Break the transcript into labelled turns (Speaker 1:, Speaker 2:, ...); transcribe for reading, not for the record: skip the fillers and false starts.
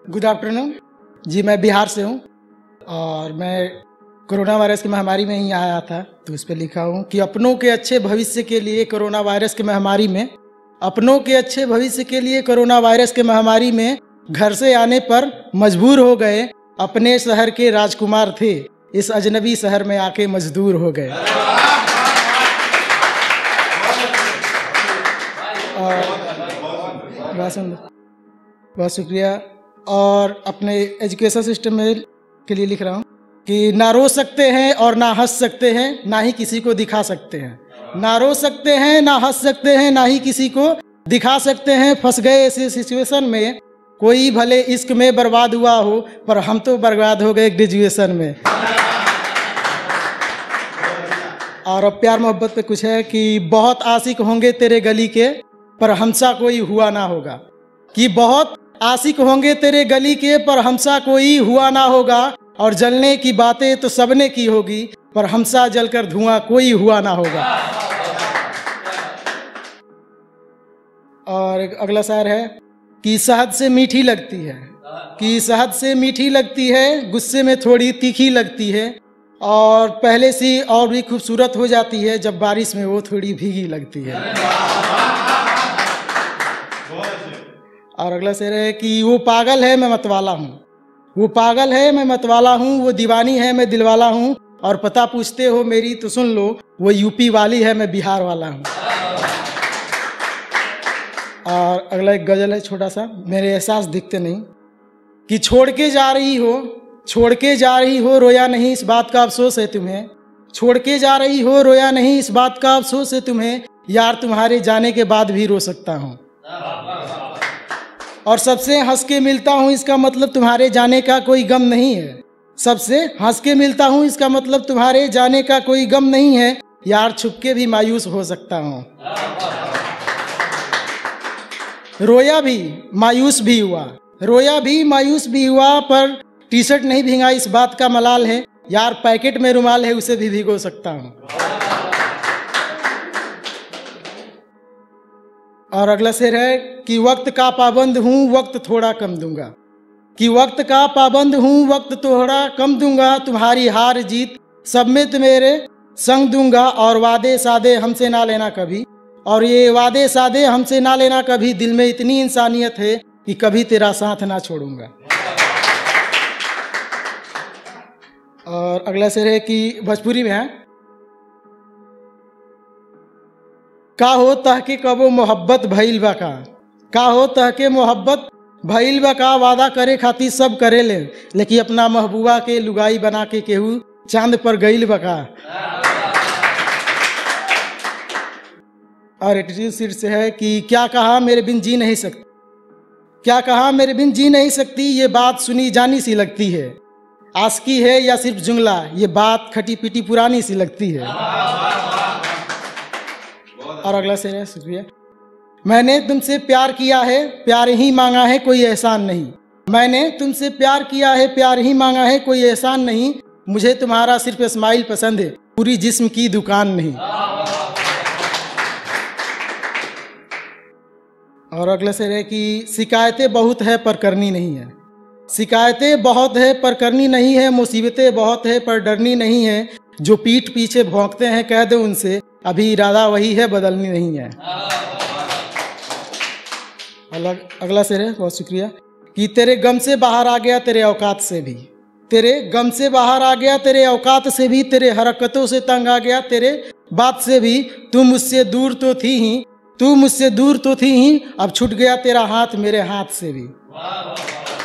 Speaker 1: Good afternoon जी। मैं बिहार से हूँ और मैं कोरोना वायरस की महामारी में ही आया था, तो उस पर लिखा हूँ कि अपनों के अच्छे भविष्य के लिए कोरोना वायरस की महामारी में, अपनों के अच्छे भविष्य के लिए कोरोना वायरस के महामारी में घर से आने पर मजबूर हो गए। अपने शहर के राजकुमार थे, इस अजनबी शहर में आके मजदूर हो गए। बहुत शुक्रिया। और अपने एजुकेशन सिस्टम में के लिए लिख रहा हूँ कि ना रो सकते हैं और ना हंस सकते हैं, ना ही किसी को दिखा सकते हैं। ना रो सकते हैं, ना हंस सकते हैं, ना ही किसी को दिखा सकते हैं। फंस गए ऐसे सिचुएशन में, कोई भले इश्क में बर्बाद हुआ हो, पर हम तो बर्बाद हो गए ग्रेजुएशन में। और अब प्यार मोहब्बत पे कुछ है कि बहुत आशिक होंगे तेरे गली के, पर हमसा कोई हुआ ना होगा। कि बहुत आशिक होंगे तेरे गली के, पर हमसा कोई हुआ ना होगा। और जलने की बातें तो सबने की होगी, पर हमसा जलकर धुआं कोई हुआ ना होगा। और अगला शायर है कि शहद से मीठी लगती है, कि शहद से मीठी लगती है, गुस्से में थोड़ी तीखी लगती है, और पहले से और भी खूबसूरत हो जाती है जब बारिश में वो थोड़ी भीगी लगती है। और अगला शेर है कि वो पागल है मैं मतवाला हूँ, वो पागल है मैं मतवाला हूँ, वो दीवानी है मैं दिलवाला हूँ, और पता पूछते हो मेरी तो सुन लो, वो यूपी वाली है मैं बिहार वाला हूँ। और अगला एक गजल है छोटा सा, मेरे एहसास दिखते नहीं। कि छोड़ के जा रही हो, छोड़ के जा रही हो, रोया नहीं इस बात का अफसोस है तुम्हें। छोड़ के जा रही हो, रोया नहीं इस बात का अफसोस है तुम्हें, यार तुम्हारे जाने के बाद भी रो सकता हूँ। और सबसे हंस के मिलता हूँ, इसका मतलब तुम्हारे जाने का कोई गम नहीं है। सबसे हंस के मिलता हूँ, इसका मतलब तुम्हारे जाने का कोई गम नहीं है, यार छुप के भी मायूस हो सकता हूँ। रोया भी मायूस भी हुआ, रोया भी मायूस भी हुआ, पर टी शर्ट नहीं भींगा इस बात का मलाल है, यार पैकेट में रुमाल है उसे भी भिगो सकता हूँ। और अगला शेर है कि वक्त का पाबंद हूँ, वक्त थोड़ा कम दूंगा। कि वक्त का पाबंद हूँ, वक्त थोड़ा कम दूंगा, तुम्हारी हार जीत सब में तो मेरे संग दूंगा। और वादे सादे हमसे ना लेना कभी, और ये वादे सादे हमसे ना लेना कभी, दिल में इतनी इंसानियत है कि कभी तेरा साथ ना छोड़ूंगा। और अगला शेर है कि भोजपुरी में है, का हो तहके कबो मोहब्बत भइल बा का हो तहके मोहब्बत भइल बा का, वादा करे खातिर सब करे ले, लेकिन अपना महबूबा के लुगाई बना के केहू चांद पर गइल बा का। और एटीट्यूड सीट से है कि क्या कहा मेरे बिन जी नहीं सकती, क्या कहा मेरे बिन जी नहीं सकती, ये बात सुनी जानी सी लगती है। आस्की है या सिर्फ जुमला, ये बात खटी पिटी पुरानी सी लगती है। और अगला शेर है, शुक्रिया। मैंने तुमसे प्यार किया है, प्यार ही मांगा है, कोई एहसान नहीं। मैंने तुमसे प्यार किया है, प्यार ही मांगा है, कोई एहसान नहीं। मुझे तुम्हारा सिर्फ स्माइल पसंद है, पूरी जिस्म की दुकान नहीं। और अगला शेर है कि शिकायतें बहुत है पर करनी नहीं है। शिकायतें बहुत है पर करनी नहीं है, मुसीबतें बहुत है पर डरनी नहीं है। जो पीठ पीछे भौंकते हैं कह दो उनसे, अभी इरादा वही है बदलनी नहीं है। अगला शेर है, बहुत शुक्रिया। कि तेरे गम से बाहर आ गया तेरे औकात से भी, तेरे गम से बाहर आ गया तेरे औकात से भी, तेरे हरकतों से तंग आ गया तेरे बात से भी। तू मुझसे दूर तो थी ही, तू मुझसे दूर तो थी ही, अब छूट गया तेरा हाथ मेरे हाथ से भी।